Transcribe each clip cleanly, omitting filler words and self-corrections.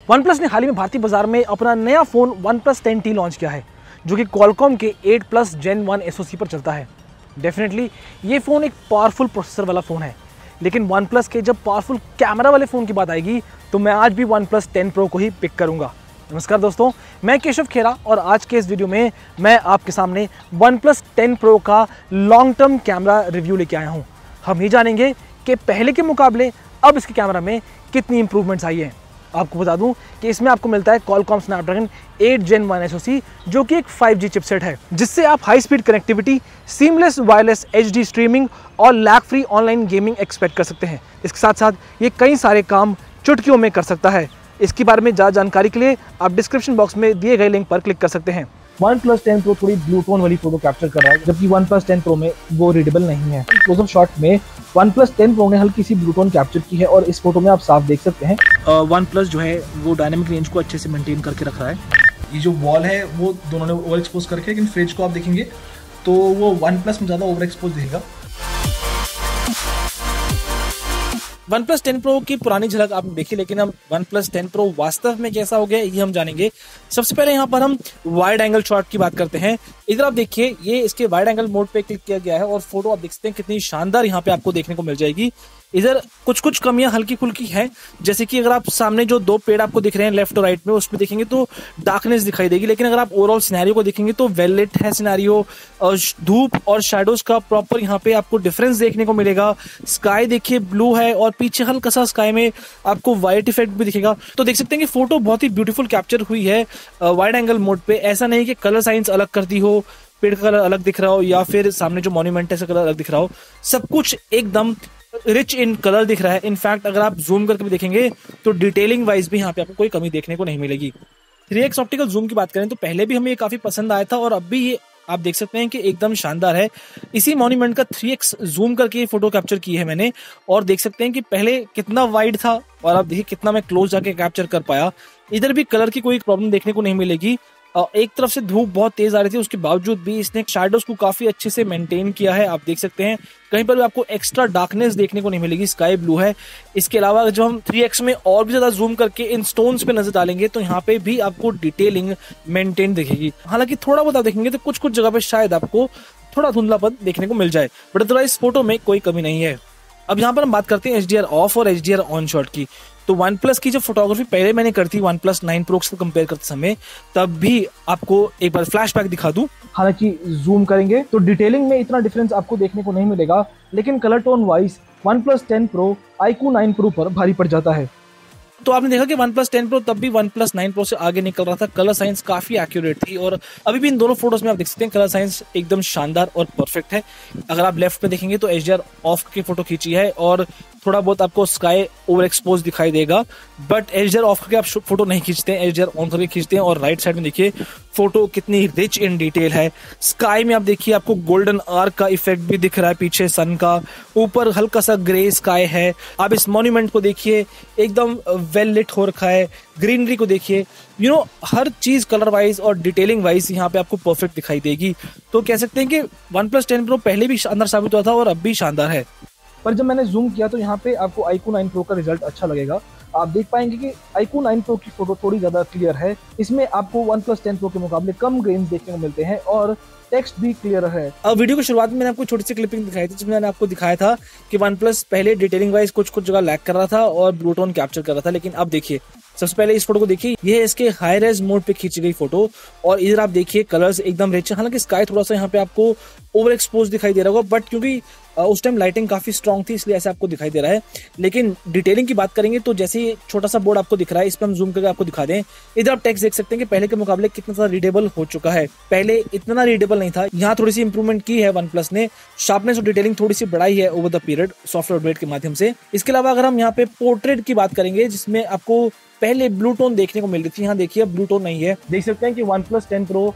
One plus ने हाल ही में भारतीय बाजार में अपना नया phone one plus 10T launch किया है, जो कि क्वालकॉम के 8+ Gen 1 SoC पर चलता है। डेफिनेटली ये फ़ोन एक पावरफुल प्रोसेसर वाला फ़ोन है, लेकिन वन प्लस के जब पावरफुल कैमरा वाले फ़ोन की बात आएगी तो मैं आज भी वन प्लस 10 Pro को ही पिक करूँगा। नमस्कार दोस्तों, मैं केशव खेरा और आज के इस वीडियो में मैं आपके सामने वन प्लस 10 Pro का लॉन्ग टर्म कैमरा रिव्यू लेके आया हूँ। हम ये जानेंगे कि पहले के मुकाबले अब इसके कैमरा में कितनी इंप्रूवमेंट्स आई हैं। आपको बता दूं कि इसमें आपको मिलता है Qualcomm Snapdragon 8 Gen 1 SoC, जो कि एक 5G चिपसेट है, जिससे आप high speed connectivity, seamless wireless HD streaming और lag free online gaming expect कर सकते हैं। इसके साथ साथ ये कई सारे काम चुटकियों में कर सकता है। इसके बारे में ज़्यादा जानकारी के लिए आप डिस्क्रिप्शन बॉक्स में दिए गए लिंक पर क्लिक कर सकते हैं। वन प्लस 10 Pro थोड़ी ब्लू टोन वाली फोटो कैप्चर कर रहा है, जबकि वन प्लस 10 Pro में वो रीडेबल नहीं है। क्लोजअप शॉट में वन प्लस 10 Pro ने हल्की सी ब्लू टोन कैप्चर की है और इस फोटो में आप साफ देख सकते हैं वन प्लस जो है वो डायनेमिक रेंज को अच्छे से मेंटेन करके रख रहा है। ये जो वॉल है वो दोनों ने ओवर एक्सपोज करके, लेकिन फ्रिज को आप देखेंगे तो वो वन प्लस में ज़्यादा ओवर एक्सपोज दिखेगा। वन प्लस 10 Pro की पुरानी झलक आपने देखी, लेकिन अब वन प्लस 10 Pro वास्तव में कैसा हो गया ये हम जानेंगे। सबसे पहले यहाँ पर हम वाइड एंगल शॉट की बात करते हैं। इधर आप देखिए, ये इसके वाइड एंगल मोड पे क्लिक किया गया है और फोटो आप देख सकते हैं कितनी शानदार यहाँ पे आपको देखने को मिल जाएगी। इधर कुछ कमियां हल्की फुल्की हैं, जैसे कि अगर आप सामने जो दो पेड़ आपको दिख रहे हैं लेफ्ट और राइट में, उसमें देखेंगे तो डार्कनेस दिखाई देगी, लेकिन अगर आप ओवरऑल सिनेरियो को देखेंगे तो वेल लिट है सिनेरियो। धूप और शैडोज का प्रॉपर यहाँ पे आपको डिफरेंस देखने को मिलेगा। स्काई देखिए ब्लू है और पीछे हल्का सा स्काई में आपको वाइट इफेक्ट भी दिखेगा। तो देख सकते हैं कि फोटो बहुत ही ब्यूटीफुल कैप्चर हुई है वाइड एंगल मोड पे। ऐसा नहीं कि कलर साइंस अलग करती हो, पेड़ का कलर अलग दिख रहा हो या फिर सामने जो मॉन्यूमेंट है उसका कलर अलग दिख रहा हो, सब कुछ एकदम रिच इन कलर दिख रहा है। इनफैक्ट अगर आप जूम करके भी देखेंगे तो डिटेलिंग वाइज भी यहाँ पे आपको कोई कमी देखने को नहीं मिलेगी। 3x ऑप्टिकल जूम की बात करें तो पहले भी हमें ये काफी पसंद आया था और अब भी ये आप देख सकते हैं कि एकदम शानदार है। इसी मॉन्यूमेंट का 3x जूम करके फोटो कैप्चर की है मैंने और देख सकते हैं कि पहले कितना वाइड था और अब देखिए कितना मैं क्लोज जाके कैप्चर कर पाया। इधर भी कलर की कोई प्रॉब्लम देखने को नहीं मिलेगी। एक तरफ से धूप बहुत तेज आ रही थी, उसके बावजूद भी इसने शैडोज को काफी अच्छे से मेंटेन किया है। आप देख सकते हैं कहीं पर भी आपको एक्स्ट्रा डार्कनेस देखने को नहीं मिलेगी। स्काई ब्लू है। इसके अलावा जो हम 3x में और भी ज्यादा जूम करके इन स्टोन्स पे नजर डालेंगे तो यहाँ पे भी आपको डिटेलिंग मेंटेन दिखेगी। हालांकि थोड़ा बहुत आप देखेंगे तो कुछ जगह पे शायद आपको थोड़ा धुंधलापन देखने को मिल जाए, बट अदरवाइज फोटो में कोई कमी नहीं है। अब यहाँ पर हम बात करते हैं HDR ऑफ और HDR ऑन शॉट की। तो वन प्लस की जो फोटोग्राफी पहले मैंने कर थी वन प्लस 9 Pro से कंपेयर करते समय, तब भी आपको एक बार फ्लैशबैक दिखा दूं। हालांकि जूम करेंगे तो डिटेलिंग में इतना डिफरेंस आपको देखने को नहीं मिलेगा, लेकिन colour tone wise OnePlus 10 Pro iQOO 9 Pro पर भारी पड़ जाता है। तो आपने देखा कि वन प्लस 10 Pro तब भी वन प्लस 9 Pro से आगे निकल रहा था। कलर साइंस काफी एक्यूरेट थी और अभी भी इन दोनों फोटोज में आप देख सकते हैं कलर साइंस एकदम शानदार और परफेक्ट है। अगर आप लेफ्ट में देखेंगे तो HDR ऑफ की फोटो खींची है और थोड़ा बहुत आपको स्काई ओवर एक्सपोज दिखाई देगा, बट HDR ऑफ करके आप फोटो नहीं खींचते हैं, HDR ऑन करके खींचते हैं। और राइट साइड में देखिए फोटो कितनी रिच इन डिटेल है। स्काई में आप देखिए आपको गोल्डन आर्क का इफेक्ट भी दिख रहा है पीछे सन का, ऊपर हल्का सा ग्रे स्काई है। आप इस मॉन्यूमेंट को देखिए एकदम वेल लिट हो रखा है। ग्रीनरी को देखिए, हर चीज कलर वाइज और डिटेलिंग वाइज यहाँ पे आपको परफेक्ट दिखाई देगी। तो कह सकते हैं कि वन प्लस 10 Pro पहले भी शानदार साबित हुआ था और अब भी शानदार है। पर जब मैंने जूम किया तो यहाँ पे आपको iQOO 9 Pro का रिजल्ट अच्छा लगेगा। आप देख पाएंगे कि iQOO 9 Pro की फोटो थोड़ी ज्यादा क्लियर है। इसमें आपको वन प्लस 10 Pro के मुकाबले कम ग्रेन्स देखने को मिलते हैं और टेक्स्ट भी क्लियर है। अब वीडियो की शुरुआत में मैंने आपको छोटी सी क्लिपिंग दिखाई थी, जिसमें मैंने आपको दिखाया था कि वन प्लस पहले डिटेलिंग वाइज कुछ जगह लैग कर रहा था और ब्लू टोन कैप्चर कर रहा था, लेकिन अब देखिए सबसे पहले इस फोटो को देखिए, ये है इसके हाई रेज मोड पे खींची गई फोटो और इधर आप देखिए कलर्स एकदम रिच है। हालांकि स्काई थोड़ा सा यहाँ पे आपको ओवर एक्सपोज दिखाई दे रहा होगा, बट क्योंकि उस टाइम लाइटिंग काफी स्ट्रॉन्ग थी इसलिए ऐसा आपको दिखाई दे रहा है। लेकिन डिटेलिंग की बात करेंगे तो जैसे ये छोटा सा बोर्ड आपको दिख रहा है, इस पर हम जूम करके आपको दिखा दें। इधर आप टेक्स्ट देख सकते हैं कि पहले के मुकाबले कितना सा रीडेबल हो चुका है। पहले इतना रीडेबल नहीं था, यहाँ थोड़ी सी इंप्रूवमेंट की है वन प्लस ने। शार्पनेस और डिटेलिंग थोड़ी सी बढ़ाई है over the period software update के माध्यम से। इसके अलावा अगर हम यहाँ पे पोर्ट्रेट की बात करेंगे, जिसमें आपको पहले ब्लू टोन देखने को मिल रही थी, यहाँ देखिए ब्लू टोन नहीं है। देख सकते हैं कि वन प्लस 10 Pro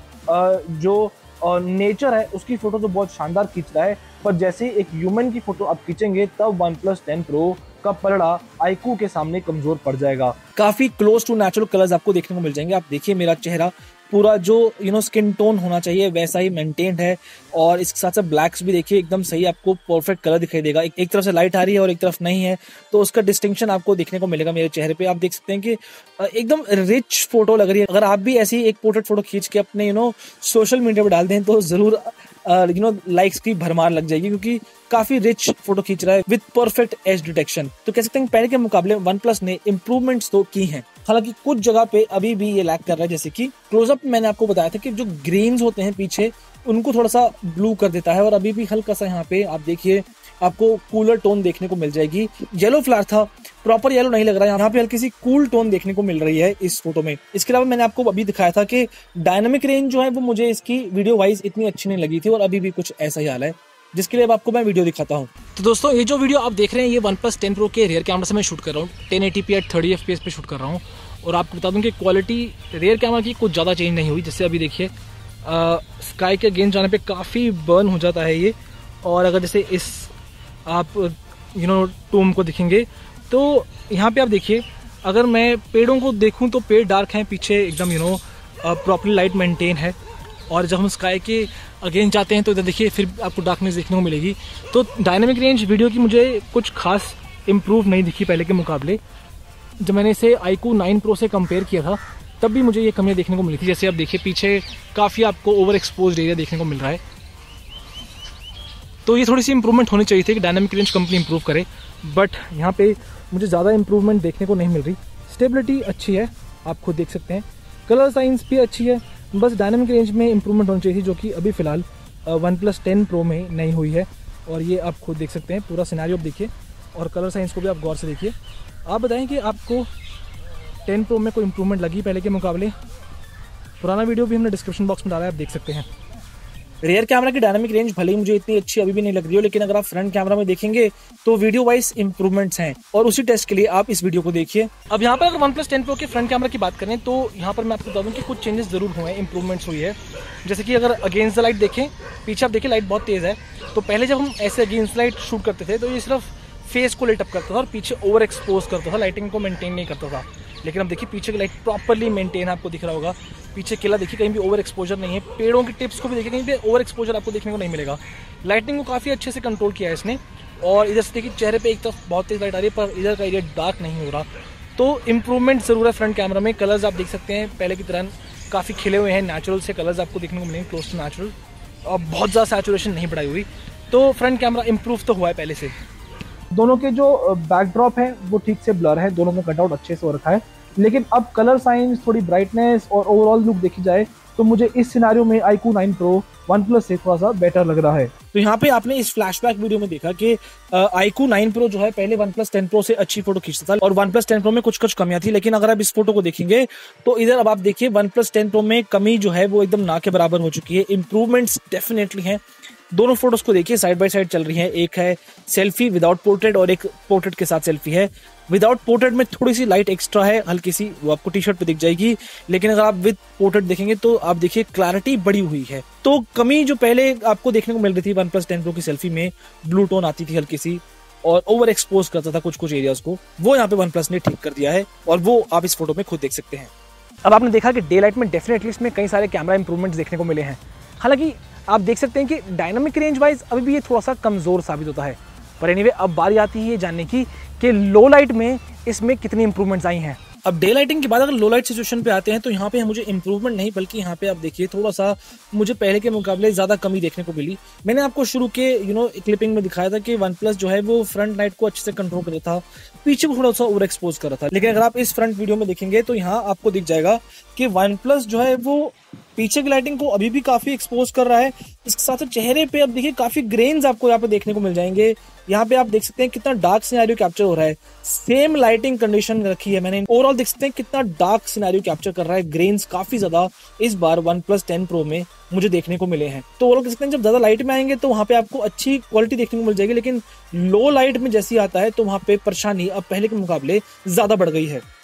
जो नेचर है उसकी फोटो तो बहुत शानदार खींच रहा है, पर जैसे एक ह्यूमन की फोटो आप खींचेंगे तब वन प्लस 10 Pro का पलड़ा iQOO के सामने कमजोर पड़ जाएगा। काफी क्लोज टू नेचुरल कलर्स आपको देखने को मिल जाएंगे। आप देखिए मेरा चेहरा पूरा जो स्किन टोन होना चाहिए वैसा ही मेंटेन्ड है, और इसके साथ साथ ब्लैक्स भी देखिए एकदम सही आपको परफेक्ट कलर दिखाई देगा। एक तरफ से लाइट आ रही है और एक तरफ नहीं है, तो उसका डिस्टिंक्शन आपको देखने को मिलेगा मेरे चेहरे पे। आप देख सकते हैं कि एकदम रिच फोटो लग रही है। अगर आप भी ऐसी एक पोर्ट्रेट फोटो खींच के अपने सोशल मीडिया पे डाल दें तो जरूर लाइक्स की भरमार लग जाएगी, क्योंकि काफी रिच फोटो खींच रहा है विद परफेक्ट एज डिटेक्शन। तो कह सकते हैं पहले के मुकाबले OnePlus ने इंप्रूवमेंट्स तो की हैं, हालांकि कुछ जगह पे अभी भी ये लैग कर रहा है। जैसे कि क्लोजअप मैंने आपको बताया था कि जो ग्रेन्स होते हैं पीछे उनको थोड़ा सा ब्लू कर देता है, और अभी भी हल्का सा यहाँ पे आप देखिए आपको कूलर टोन देखने को मिल जाएगी। येलो फ्लैट था, प्रॉपर येलो नहीं लग रहा है, यहाँ पे हल्की सी कूल टोन देखने को मिल रही है इस फोटो में। इसके अलावा मैंने आपको अभी दिखाया था कि डायनामिक रेंज जो है वो मुझे इसकी वीडियो वाइज इतनी अच्छी नहीं लगी थी, और अभी भी कुछ ऐसा ही हाल है, जिसके लिए अब आपको मैं वीडियो दिखाता हूँ। तो दोस्तों ये जो वीडियो आप देख रहे हैं ये OnePlus 10 Pro के रियर कैमरा से मैं शूट कर रहा हूँ, 1080p at 30 FPS पे शूट कर रहा हूँ। और आपको बता दूं कि क्वालिटी रियर कैमरा की कुछ ज़्यादा चेंज नहीं हुई। जैसे अभी देखिए स्काई के अगेंस्ट जाने पे काफ़ी बर्न हो जाता है ये, और अगर जैसे इस आप टूम को देखेंगे तो यहाँ पे आप देखिए अगर मैं पेड़ों को देखूँ तो पेड़ डार्क हैं, पीछे एकदम प्रॉपरली लाइट मेंटेन है। और जब हम स्काई के अगेंस्ट जाते हैं तो इधर देखिए फिर आपको डार्कनेस देखने को मिलेगी। तो डायनामिक रेंज वीडियो की मुझे कुछ खास इम्प्रूव नहीं दिखी पहले के मुकाबले। जब मैंने इसे iQOO 9 Pro से कंपेयर किया था तब भी मुझे ये कमियां देखने को मिली थी। जैसे आप देखिए पीछे काफ़ी आपको ओवर एक्सपोज्ड एरिया देखने को मिल रहा है, तो ये थोड़ी सी इंप्रूवमेंट होनी चाहिए थी कि डायनामिक रेंज कंपनी इंप्रूव करे, बट यहाँ पे मुझे ज़्यादा इंप्रूवमेंट देखने को नहीं मिल रही। स्टेबिलिटी अच्छी है, आप खुद देख सकते हैं, कलर साइंस भी अच्छी है, बस डायनामिक रेंज में इंप्रूवमेंट होनी चाहिए थी, जो कि अभी फ़िलहाल OnePlus 10 Pro में नहीं हुई है। और ये आप खुद देख सकते हैं, पूरा सिनेरियो आप देखिए और कलर साइंस को भी आप गौर से देखिए। आप बताएं कि आपको 10 Pro में कोई इंप्रूवमेंट लगी पहले के मुकाबले? पुराना वीडियो भी हमने डिस्क्रिप्शन बॉक्स में डाला है, आप देख सकते हैं। रियर कैमरा की डायनामिक रेंज भले ही मुझे इतनी अच्छी अभी भी नहीं लग रही हो, लेकिन अगर आप फ्रंट कैमरा में देखेंगे तो वीडियो वाइज इंप्रूवमेंट्स हैं, और उसी टेस्ट के लिए आप इस वीडियो को देखिए। अब यहाँ पर अगर OnePlus 10 Pro के फ्रंट कैमरा की बात करें तो यहाँ पर मैं आपको बता दूं कि कुछ चेंजेस जरूर हुए हैं, इंप्रूवमेंट्स हुई है। जैसे कि अगर अगेंस्ट द लाइट देखें, पीछे आप देखिए लाइट बहुत तेज है, तो पहले जब हम ऐसे अगेंस्ट लाइट शूट करते थे तो ये सिर्फ फेस को लाइट अप करता था और पीछे ओवर एक्सपोज करता था, लाइटिंग को मेंटेन नहीं करता था। लेकिन अब देखिए पीछे की लाइट प्रॉपरली मेंटेन आपको दिख रहा होगा, पीछे किला देखिए कहीं भी ओवर एक्सपोजर नहीं है, पेड़ों की टिप्स को भी देखिए कहीं भी ओवर एक्सपोजर आपको देखने को नहीं मिलेगा। लाइटिंग को काफ़ी अच्छे से कंट्रोल किया है इसने, और इधर से देखिए चेहरे पे एक तरफ बहुत तेज लाइट आ रही है पर इधर का एरिया डार्क नहीं हो रहा। तो इंप्रूवमेंट जरूर है फ्रंट कैमरा में। कलर्स आप देख सकते हैं पहले की तरह काफ़ी खिले हुए हैं, नेचुरल से कलर्स आपको देखने को मिलेंगे, क्लोज टू नेचुरल, और बहुत ज़्यादा सैचुरेशन नहीं बढ़ाई हुई। तो फ्रंट कैमरा इंप्रूव तो हुआ है पहले से। दोनों के जो बैकड्रॉप है वो ठीक से ब्लर है, दोनों में कटआउट अच्छे से हो रखा है, लेकिन अब कलर साइंस, थोड़ी ब्राइटनेस और ओवरऑल लुक देखी जाए तो मुझे इस सिनेरियो में iQOO 9 Pro OnePlus से थोड़ा सा बेटर लग रहा है। तो यहाँ पे आपने इस फ्लैशबैक वीडियो में देखा कि iQOO 9 Pro जो है पहले OnePlus 10 Pro से अच्छी फोटो खींचता था, और OnePlus 10 Pro में कुछ कुछ कमियां थी। लेकिन अगर आप इस फोटो को देखेंगे तो इधर अब आप देखिए OnePlus 10 Pro में कमी जो है वो एकदम ना के बराबर हो चुकी है। इंप्रूवमेंट्स डेफिनेटली हैं। दोनों फोटोज को देखिए साइड बाय साइड चल रही हैं, एक है सेल्फी विदाउट पोर्ट्रेट और एक पोर्ट्रेट के साथ सेल्फी है। विदाउट पोर्ट्रेट में थोड़ी सी लाइट एक्स्ट्रा है, हल्की सी, वो आपको टी शर्ट पे दिख जाएगी, लेकिन अगर आप विद पोर्ट्रेट देखेंगे तो आप देखिए क्लैरिटी बढ़ी हुई है। तो कमी जो पहले आपको देखने को मिल रही थी OnePlus 10 Pro की सेल्फी में, ब्लू टोन आती थी हल्की सी और ओवर एक्सपोज करता था कुछ कुछ एरियाज को, वो यहाँ पे OnePlus ने ठीक कर दिया है, और वो आप इस फोटो में खुद देख सकते हैं। अब आपने देखा कि डे लाइट में डेफिनेटली इसमें कई सारे कैमरा इंप्रूवमेंट्स देखने को मिले हैं। हालांकि आप देख सकते हैं कि डायनामिक रेंज वाइज अभी भी ये थोड़ा सा कमज़ोर साबित होता है, पर एनीवे अब बारी आती है ये जानने की कि लो लाइट में इसमें कितनी इंप्रूवमेंट्स आई हैं। अब डे लाइटिंग के बाद अगर लो लाइट सिचुएशन पे आते हैं तो यहाँ पे मुझे इंप्रूवमेंट नहीं, बल्कि यहाँ पे आप देखिए थोड़ा सा मुझे पहले के मुकाबले ज़्यादा कमी देखने को मिली। मैंने आपको शुरू के क्लिपिंग में दिखाया था कि OnePlus जो है वो फ्रंट लाइट को अच्छे से कंट्रोल कर रहा था, पीछे को थोड़ा सा ओवर एक्सपोज कर रहा था। लेकिन अगर आप इस फ्रंट वीडियो में देखेंगे तो यहाँ आपको दिख जाएगा कि OnePlus जो है वो पीछे की लाइटिंग को अभी भी काफी एक्सपोज कर रहा है। इसके साथ चेहरे पे अब देखिए काफी ग्रेन्स आपको यहाँ पे देखने को मिल जाएंगे। यहाँ पे आप देख सकते हैं कितना डार्क सिनेरियो कैप्चर हो रहा है, सेम लाइटिंग कंडीशन रखी है मैंने, ओवरऑल देख सकते हैं कितना डार्क सिनेरियो कैप्चर कर रहा है। ग्रेन्स काफी ज्यादा इस बार OnePlus 10 Pro में मुझे देखने को मिले हैं। तो ओवरऑल देख सकते हैं जब ज्यादा लाइट में आएंगे तो वहाँ पे आपको अच्छी क्वालिटी देखने को मिल जाएगी, लेकिन लो लाइट में जैसी आता है तो वहाँ पे परेशानी अब पहले के मुकाबले ज्यादा बढ़ गई है।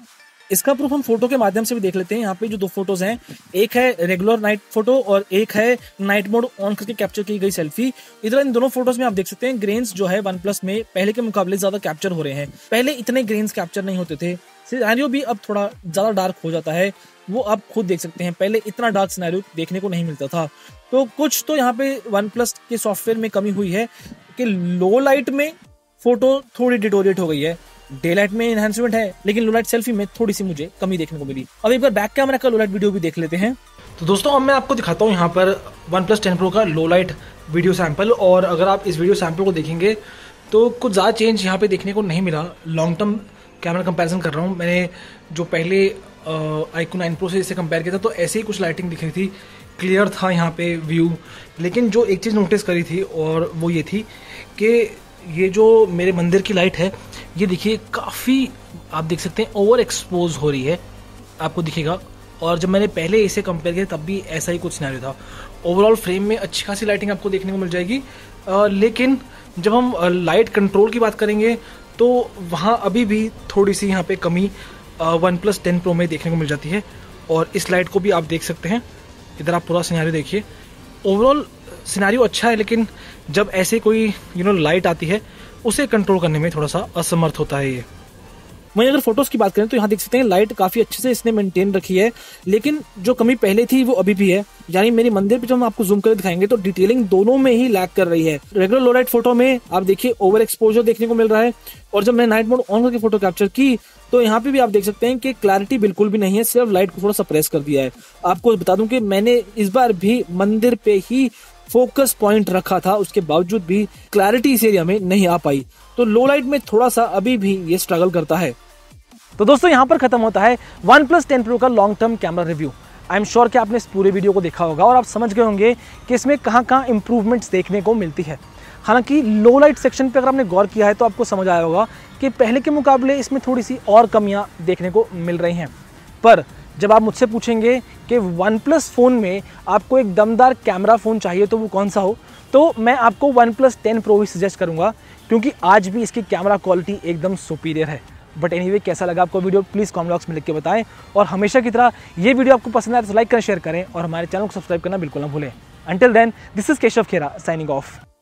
इसका प्रूफ हम फोटो के माध्यम से भी देख लेते हैं। यहाँ पे जो 2 फोटोज हैं, एक है रेगुलर नाइट फोटो और एक है नाइट मोड ऑन करके कैप्चर की गई सेल्फी। इधर इन दोनों फोटोज में आप देख सकते हैं ग्रेन्स जो है OnePlus में पहले के मुकाबले ज्यादा कैप्चर हो रहे हैं। पहले इतने ग्रेन्स कैप्चर नहीं होते थे, सिनेरियो भी अब थोड़ा ज्यादा डार्क हो जाता है, वो आप खुद देख सकते हैं। पहले इतना डार्क सिनेरियो देखने को नहीं मिलता था। तो कुछ तो यहाँ पे OnePlus के सॉफ्टवेयर में कमी हुई है कि लो लाइट में फोटो थोड़ी डिटोरिएट हो गई है, डे लाइट में एनहांसमेंट है, लेकिन लो लाइट सेल्फी में थोड़ी सी मुझे कमी देखने को मिली। अब एक बार बैक कैमरा का लो लाइट वीडियो भी देख लेते हैं। तो दोस्तों अब मैं आपको दिखाता हूँ यहाँ पर OnePlus 10 Pro का लो लाइट वीडियो सैंपल, और अगर आप इस वीडियो सैंपल को देखेंगे तो कुछ ज़्यादा चेंज यहाँ पे देखने को नहीं मिला। लॉन्ग टर्म कैमरा कंपैरिजन कर रहा हूँ, मैंने जो पहले iQOO 9 Pro से इसे कंपेयर किया था तो ऐसे ही कुछ लाइटिंग दिख रही थी, क्लियर था यहाँ पे व्यू। लेकिन जो एक चीज़ नोटिस करी थी और वो ये थी कि ये जो मेरे मंदिर की लाइट है, ये देखिए काफ़ी आप देख सकते हैं ओवर एक्सपोज हो रही है, आपको दिखेगा। और जब मैंने पहले इसे कंपेयर किया तब भी ऐसा ही कुछ सिनेरियो था। ओवरऑल फ्रेम में अच्छी खासी लाइटिंग आपको देखने को मिल जाएगी, लेकिन जब हम लाइट कंट्रोल की बात करेंगे तो वहाँ अभी भी थोड़ी सी यहाँ पे कमी OnePlus 10 Pro में देखने को मिल जाती है। और इस लाइट को भी आप देख सकते हैं, इधर आप पूरा सिनेरियो देखिए। ओवरऑल सिनेरियो अच्छा है, लेकिन जब ऐसे कोई लाइट आती है उसे कंट्रोल करने में थोड़ा सा असमर्थ होता है ये। वहीं अगर फोटोज की बात करें तो यहाँ देख सकते हैं लाइट काफी अच्छे से इसने मेंटेन रखी है, लेकिन जो कमी पहले थी वो अभी भी है। यानी मेरे मंदिर पे जब हम आपको जूम करके दिखाएंगे तो डिटेलिंग दोनों में ही लैग कर रही है। रेगुलर लो लाइट फोटो में आप देखिए ओवर एक्सपोजर देखने को मिल रहा है, और जब मैंने नाइट मोड ऑन करके फोटो कैप्चर की तो यहाँ पे भी आप देख सकते हैं कि क्लैरिटी बिल्कुल भी नहीं है, सिर्फ लाइट को थोड़ा सप्रेस कर दिया है। आपको बता दूं कि मैंने इस बार भी मंदिर पे ही फोकस पॉइंट रखा था, उसके बावजूद भी क्लैरिटी इस एरिया में नहीं आ पाई। तो लो लाइट में थोड़ा सा अभी भी ये स्ट्रगल करता है। तो दोस्तों यहाँ पर खत्म होता है OnePlus 10 Pro का long term camera review. I am sure कि आपने इस पूरे वीडियो को देखा होगा और आप समझ गए होंगे कि इसमें कहाँ कहाँ इंप्रूवमेंट्स देखने को मिलती है। हालांकि लो लाइट सेक्शन पे अगर आपने गौर किया है तो आपको समझ आया होगा कि पहले के मुकाबले इसमें थोड़ी सी और कमियां देखने को मिल रही हैं। पर जब आप मुझसे पूछेंगे कि OnePlus फ़ोन में आपको एक दमदार कैमरा फ़ोन चाहिए तो वो कौन सा हो, तो मैं आपको OnePlus 10 Pro ही सजेस्ट करूँगा, क्योंकि आज भी इसकी कैमरा क्वालिटी एकदम सुपीरियर है। बट एनीवे, कैसा लगा आपको वीडियो प्लीज़ कमेंट बॉक्स में लिख के बताएं, और हमेशा की तरह ये वीडियो आपको पसंद आए तो लाइक करें, शेयर करें और हमारे चैनल को सब्सक्राइब करना बिल्कुल ना भूलें। Until then, this is Keshav Khera signing of.